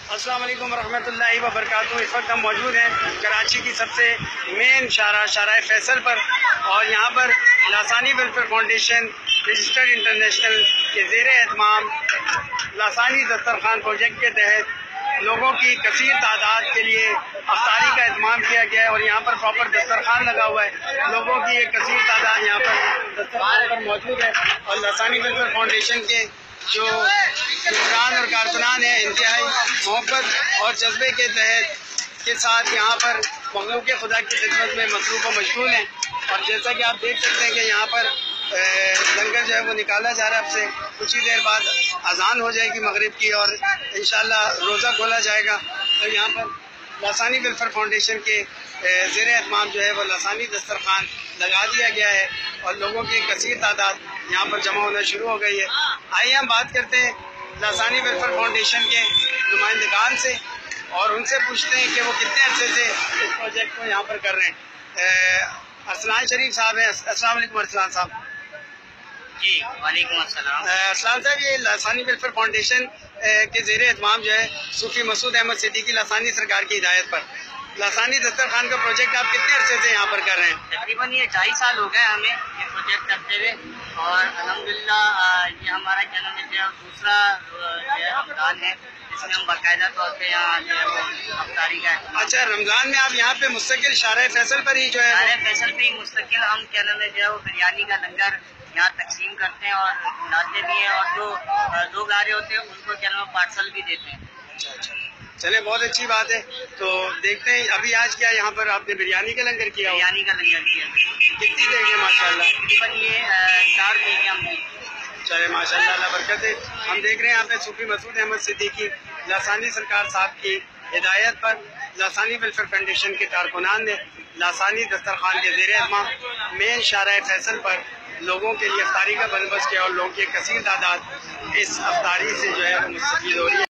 अस्सलाम वालेकुम रहमतुल्लाहि व बरकातहू। इस वक्त हम मौजूद हैं कराची की सबसे मेन शाहराह फैसल पर, और यहाँ पर Lasani welfare foundation registered international के ज़ेर एहतमाम लासानी दस्तरखान प्रोजेक्ट के तहत लोगों की कसीर तादाद के लिए अफ्तारी का एहतमाम किया गया है। और यहाँ पर प्रॉपर दस्तरखान लगा हुआ है, लोगों की एक कसीर तादाद यहाँ पर दस्तरखान पर मौजूद है। और लासानी वेलफेयर फाउंडेशन के जो मुखरान और कारकुनान हैं इंतहाई मोहब्बत और जज्बे के तहत के साथ यहाँ पर मखलूक खुदा की खिदमत में मसरूफ़ व मशगूल हैं। और जैसा कि आप देख सकते हैं कि यहाँ पर लंगर जो है वो निकाला जा रहा है। अब से कुछ ही देर बाद अजान हो जाएगी मगरिब की और इंशाअल्लाह रोज़ा खोला जाएगा। तो यहाँ पर लासानी वेलफेयर फाउंडेशन के ज़ेर एहतमाम जो है वो लासानी दस्तरखान लगा दिया गया है और लोगों की कसीर तादाद यहाँ पर जमा होना शुरू हो गई है। आइए हम बात करते हैं लासानी वेलफेयर फाउंडेशन के नुमाइंदगान से और उनसे पूछते हैं कि वो कितने अरसे से इस प्रोजेक्ट को यहाँ पर कर रहे हैं। अरसलान शरीफ साहब हैं। अस्सलाम वालेकुम अरसलान साहब। जी वालेकुम अस्सलाम। अरसलान साहब, ये लासानी वेलफेयर फाउंडेशन के ज़ेर एहतमाम जो है सूफी मसूद अहमद सिद्दीकी लासानी सरकार की हिदायत पर लासानी दस्तरखान का प्रोजेक्ट आप कितने अरसे से यहाँ पर कर रहे हैं? तकरीबन ये 2.5 साल हो गए हमें ये प्रोजेक्ट करते हुए, और अल्हम्दुलिल्लाह ये हमारा क्या नाम है जो दूसरा जो है रमज़ान है, इसमें हम बाकायदा तौर पे यहाँ जो है वो अफ्तारी का। अच्छा, रमज़ान में आप यहाँ पे मुस्तकिल शाहराह फैसल पर ही जो है शाहराह फैसल पे ही मुस्तकिल हम क्या नाम है जो है वो बिरयानी का लंगर यहाँ तकसीम करते हैं और खिलाते भी हैं, और जो लोग आ रहे होते हैं उनको क्या नाम है पार्सल भी देते हैं। अच्छा, चले बहुत अच्छी बात है। तो देखते हैं अभी आज क्या यहाँ पर आपने बिरयानी का लंगर किया? बिरयानी का लंगर किया। कितनी देर के? माशाल्लाह तकरीबन ये 4 देंगे हम। चले माशाल्लाह, अल्लाह बरकत है। हम देख रहे हैं यहाँ पे सूफी मसूद अहमद सिद्दीकी लासानी सरकार साहब की हिदायत पर लासानी वेलफेयर फाउंडेशन के कारकुनान ने लासानी दस्तरखान के ज़ेर एहतमाम मेन शाहराह फैसल पर लोगों के लिए अफ्तारी का बंदोबस्त किया और लोगों की कसीर तादाद इस अफ्तारी से जो है वो मुस्तफीद हो रही है।